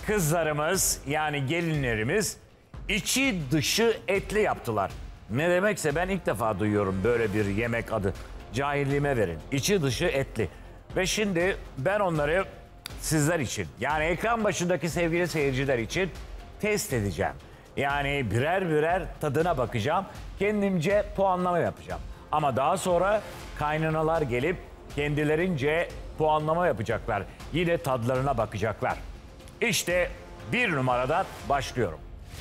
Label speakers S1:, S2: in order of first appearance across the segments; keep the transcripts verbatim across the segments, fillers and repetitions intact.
S1: kızlarımız yani gelinlerimiz içi dışı etli yaptılar. Ne demekse ben ilk defa duyuyorum böyle bir yemek adı. Cahilliğime verin. İçi dışı etli. Ve şimdi ben onları sizler için yani ekran başındaki sevgili seyirciler için test edeceğim. Yani birer birer tadına bakacağım. Kendimce puanlama yapacağım. Ama daha sonra kaynanalar gelip kendilerince puanlama yapacaklar. Yine tadlarına bakacaklar. İşte bir numaradan başlıyorum.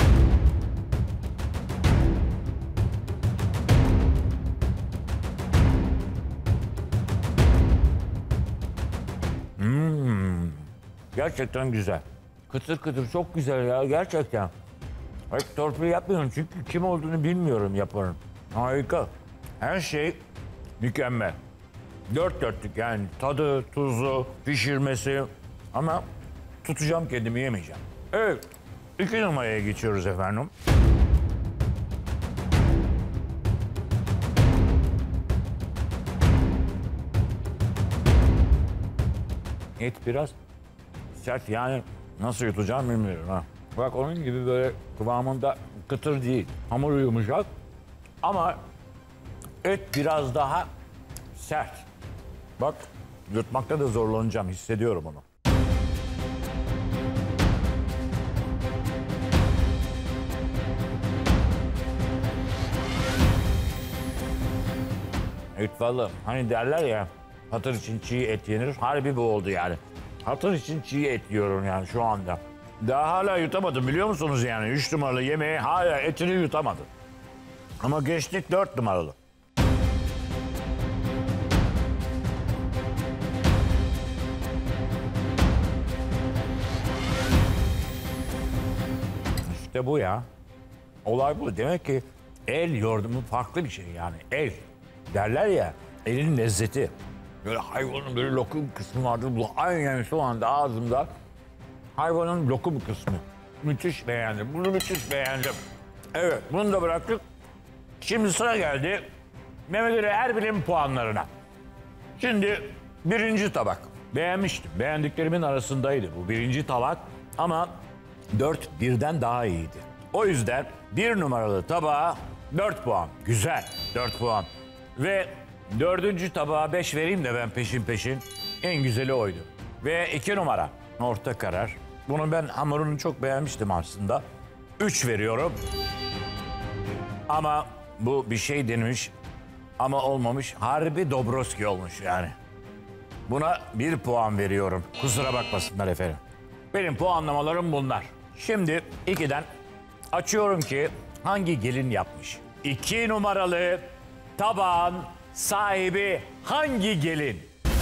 S1: Hmm, gerçekten güzel. Kıtır kıtır çok güzel ya gerçekten. Hiç torpil yapmıyorum çünkü kim olduğunu bilmiyorum yaparım. Harika. Her şey mükemmel. Dört dörtlük yani tadı, tuzu, pişirmesi. Ama tutacağım kendimi yemeyeceğim. Evet. İki numaraya geçiyoruz efendim. Et biraz sert yani nasıl yutacağım bilmiyorum ha. Bak onun gibi böyle kıvamında kıtır değil. Hamur yumuşak ama et biraz daha sert. Bak yutmakta da zorlanacağım hissediyorum onu. Et vallahi hani derler ya hatır için çiğ et yenir. Harbi bu oldu yani. Hatır için çiğ et yiyorum yani şu anda. Daha hala yutamadım biliyor musunuz yani? Üç numaralı yemeği hala etini yutamadım. Ama geçtik dört numaralı. İşte bu ya. Olay bu. Demek ki el yordamı farklı bir şey yani. El. Derler ya elin lezzeti. Böyle hayvanın böyle lokum kısmı vardır. Bu aynen şu anda ağzımda hayvanın lokum kısmı. Müthiş beğendim. Bunu müthiş beğendim. Evet bunu da bıraktık. Şimdi sıra geldi Mehmet Ali Erbil'in puanlarına. Şimdi birinci tabak. Beğenmiştim. Beğendiklerimin arasındaydı bu birinci tabak. Ama dört birden daha iyiydi. O yüzden bir numaralı tabağa dört puan. Güzel. dört puan. Ve dördüncü tabağa beş vereyim de ben peşin peşin. En güzeli oydu. Ve iki numara. Orta karar. Bunu ben hamurunu çok beğenmiştim aslında. üç veriyorum. Ama bu bir şey denemiş ama olmamış. Harbi Dobroski olmuş yani. Buna bir puan veriyorum. Kusura bakmasınlar efendim. Benim puanlamalarım bunlar. Şimdi ikiden açıyorum ki hangi gelin yapmış? İki numaralı tabağın sahibi hangi gelin?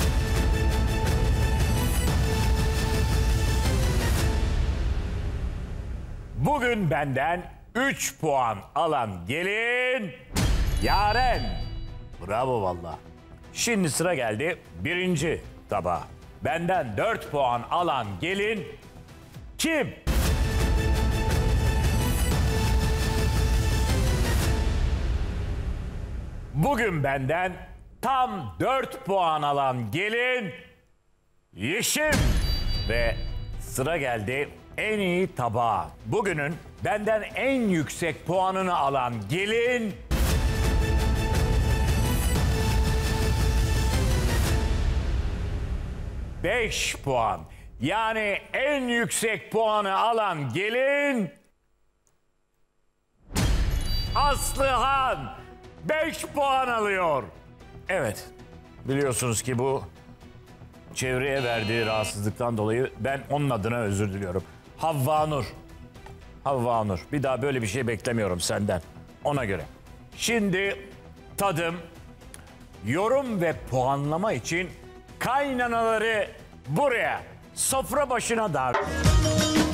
S1: Bugün benden üç puan alan gelin Yaren. Bravo vallahi. Şimdi sıra geldi birinci tabağa. Benden dört puan alan gelin kim? Bugün benden tam dört puan alan gelin Yeşim. Ve sıra geldi en iyi tabağa. Bugünün benden en yüksek puanını alan gelin beş puan. Yani en yüksek puanı alan gelin Aslıhan beş puan alıyor. Evet, biliyorsunuz ki bu çevreye verdiği rahatsızlıktan dolayı ben onun adına özür diliyorum. Havva Nur. Havva Nur. Bir daha böyle bir şey beklemiyorum senden. Ona göre. Şimdi tadım, yorum ve puanlama için kaynanaları buraya, sofra başına davet.